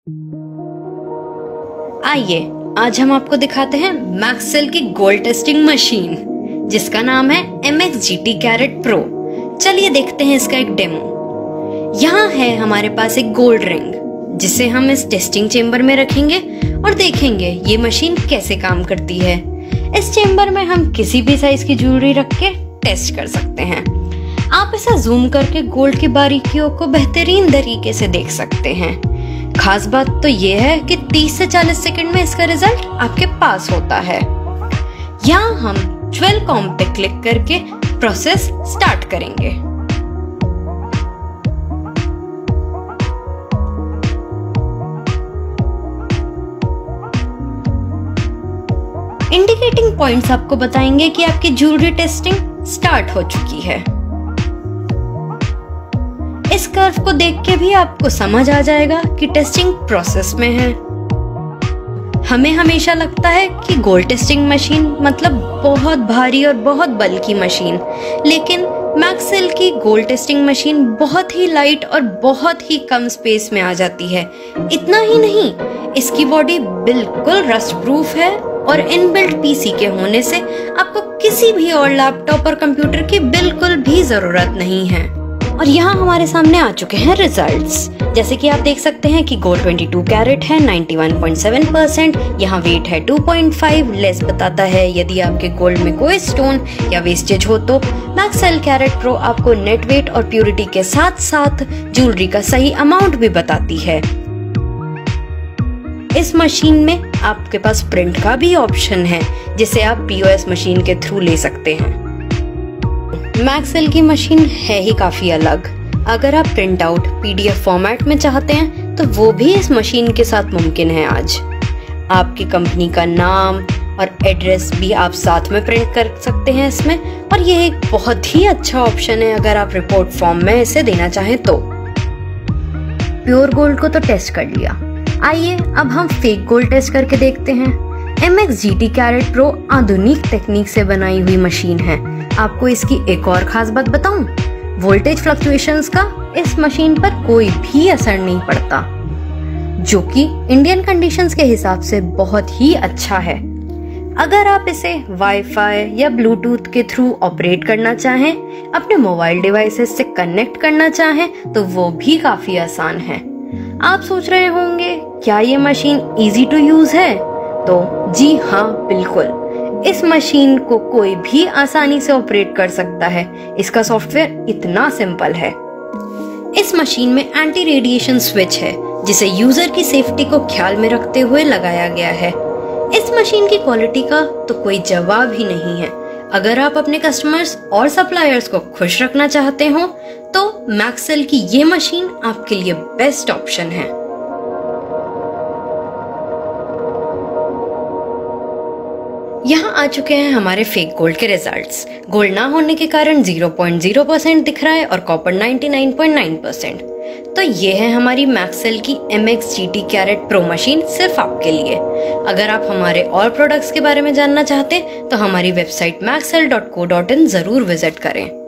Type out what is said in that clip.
आइए आज हम आपको दिखाते हैं मैक्सेल की गोल्ड टेस्टिंग मशीन जिसका नाम है MX GT कैरेट प्रो। चलिए देखते हैं इसका एक डेमो। यहाँ है हमारे पास एक गोल्ड रिंग जिसे हम इस टेस्टिंग चेम्बर में रखेंगे और देखेंगे ये मशीन कैसे काम करती है। इस चेम्बर में हम किसी भी साइज की ज्वेलरी रख के टेस्ट कर सकते हैं। आप इसे जूम करके गोल्ड की बारीकियों को बेहतरीन तरीके से देख सकते हैं। खास बात तो ये है कि 30 से 40 सेकंड में इसका रिजल्ट आपके पास होता है। यहाँ हम 12 कॉम पे क्लिक करके प्रोसेस स्टार्ट करेंगे। इंडिकेटिंग पॉइंट्स आपको बताएंगे कि आपकी ज्वेलरी टेस्टिंग स्टार्ट हो चुकी है। इस कर्व को देख के भी आपको समझ आ जाएगा कि टेस्टिंग प्रोसेस में है। हमें हमेशा लगता है कि गोल्ड टेस्टिंग मशीन मतलब बहुत भारी और बहुत बल्कि मशीन, लेकिन मैक्सेल की गोल्ड टेस्टिंग मशीन बहुत ही लाइट और बहुत ही कम स्पेस में आ जाती है। इतना ही नहीं, इसकी बॉडी बिल्कुल रस्ट प्रूफ है और इनबिल्ट पीसी के होने से आपको किसी भी और लैपटॉप और कंप्यूटर की बिल्कुल भी जरूरत नहीं है। और यहाँ हमारे सामने आ चुके हैं रिजल्ट्स। जैसे कि आप देख सकते हैं कि गोल्ड 22 कैरेट है 91.7%, यहाँ वेट है 2.5, लेस बताता है यदि आपके गोल्ड में कोई स्टोन या वेस्टेज हो तो। मैक्सेल कैरेट प्रो आपको नेट वेट और प्योरिटी के साथ साथ ज्वेलरी का सही अमाउंट भी बताती है। इस मशीन में आपके पास प्रिंट का भी ऑप्शन है जिसे आप POS मशीन के थ्रू ले सकते हैं। मैक्सेल की मशीन है ही काफी अलग। अगर आप प्रिंट आउट PDF फॉर्मेट में चाहते हैं तो वो भी इस मशीन के साथ मुमकिन है। आज आपकी कंपनी का नाम और एड्रेस भी आप साथ में प्रिंट कर सकते हैं इसमें, और ये एक बहुत ही अच्छा ऑप्शन है अगर आप रिपोर्ट फॉर्म में इसे देना चाहें तो। प्योर गोल्ड को तो टेस्ट कर लिया, आइए अब हम फेक गोल्ड टेस्ट करके देखते हैं। MX GT कैरेट प्रो आधुनिक टेक्निक से बनाई हुई मशीन है। आपको इसकी एक और खास बात बताऊं, वोल्टेज फ्लक्चुएशंस का इस मशीन पर कोई भी असर नहीं पड़ता, जो कि इंडियन कंडीशंस के हिसाब से बहुत ही अच्छा है। अगर आप इसे वाईफाई या ब्लूटूथ के थ्रू ऑपरेट करना चाहें, अपने मोबाइल डिवाइसेस से कनेक्ट करना चाहें तो वो भी काफी आसान है। आप सोच रहे होंगे क्या ये मशीन इजी टू यूज है? तो जी हाँ, बिल्कुल। इस मशीन को कोई भी आसानी से ऑपरेट कर सकता है। इसका सॉफ्टवेयर इतना सिंपल है। इस मशीन में एंटी रेडिएशन स्विच है जिसे यूजर की सेफ्टी को ख्याल में रखते हुए लगाया गया है। इस मशीन की क्वालिटी का तो कोई जवाब ही नहीं है। अगर आप अपने कस्टमर्स और सप्लायर्स को खुश रखना चाहते हो तो मैक्सेल की ये मशीन आपके लिए बेस्ट ऑप्शन है। यहाँ आ चुके हैं हमारे फेक गोल्ड के रिजल्ट्स। गोल्ड ना होने के कारण 0.0% दिख रहा है और कॉपर 99.9%। तो ये है हमारी मैक्सेल की MX GT carat pro machine सिर्फ आपके लिए। अगर आप हमारे और प्रोडक्ट्स के बारे में जानना चाहते हैं तो हमारी वेबसाइट maxell.co.in जरूर विजिट करें।